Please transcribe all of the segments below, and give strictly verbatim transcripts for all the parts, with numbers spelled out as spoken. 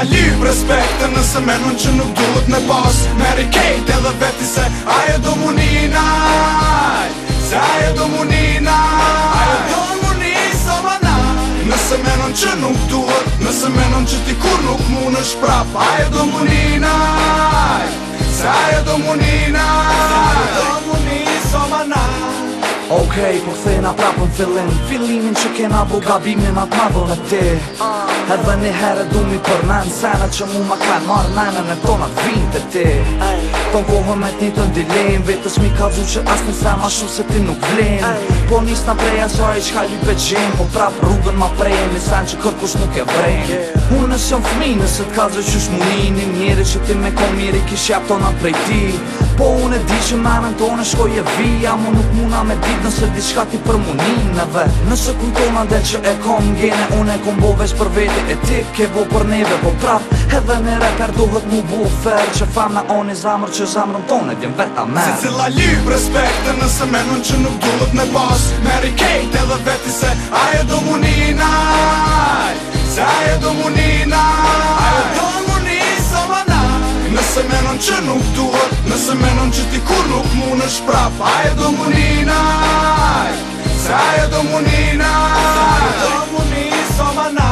lyp respekt nëse menon që nuk duhet me pas Meri kejt edhe veti se ajo do muninaj Se ajo do muninaj Ajo do munisa manaj Nëse menon që nuk duhet Nëse menon që ti kur nuk mun është prap Ajo do muninaj Se ajo do muninaj Se ajo do munisa manaj Okej, po thejna prapën fillim Fillimin që kena bo gabimin atë madhën e ti Edhe një herë du mi përmen Sene që mu ma kanë marrë menën e tonat vinë të ti Ton kohën me t'ni të ndilejnë Vetës mi ka dhu që as një sema shumë se ti nuk vlenë Po nis na preja saj qka lype gjenë Po prap rrugën ma prejnë Një sen që kërkush nuk e vrejnë Unë nësë jom fmi nëse t'ka dhe qysh muninin Njeri që ti me kon miri kish jap tonat prej ti Po unë e di që menën tonë shkoj e vija Mu nuk muna me dit nëse diçka ti për munineve Nëse kujtona del që e kom gene Unë e kom bo veç për vete e ti ke bo për neve Po prap edhe në reper duhet mu bu fer Që fam na oni zamër që zamrën tonë e djem veta mer Se cila lyp respekte nëse menon që nuk duhet me pas Meri kejt edhe veti se ajo do muninaj Se ajo do muninaj Ajo do munisa manaj Nëse menon që nuk duhet Nëse menon që ti kur nuk mun është prap Ajo do muninaj Se ajo do muninaj Se ajo do munisa manaj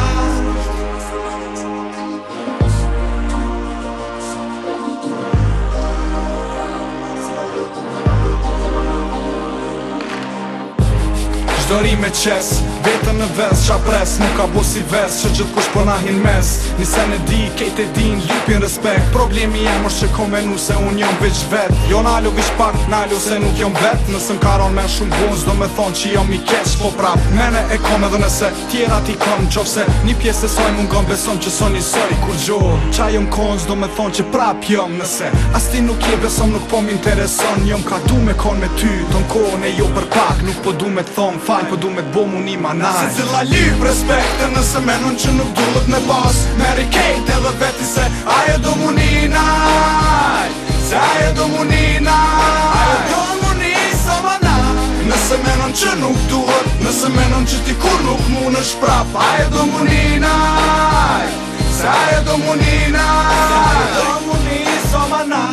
Qdori me qes, vetën në ves, qa pres Nuk ka bo si ves, që gjithë kush po na hin mes Nisen e di, kejt e din, lypin respekt Problemi jem është që kom venu se unë jom veç vet Jo nalo vish pak, nalo se nuk jom vet Nëse m'karon men shumë bonz, do me thonë që jom i keq Po prap, mene e kom edhe nëse tjera ti kom Qof se një pjesë e soj mun gom besom që son një soj Kur gjo, qa jom konz, do me thonë që prap jom Nëse as ti nuk je besom, nuk po m'intereson Jom ka du me kon me ty, ton kohën e jo për pak Nuk po du me thonë fal, po du me t'bo mu një manaj Se cila lyp respekte nëse menon që nuk duhet me pas Meri kejt edhe veti se ajo do muninaj Se ajo do muninaj Ajo do munisa manaj Nëse menon që nuk duhet Nëse menon që ti kur nuk mun është prap Ajo do muninaj Se ajo do muninaj Se ajo do munisa manaj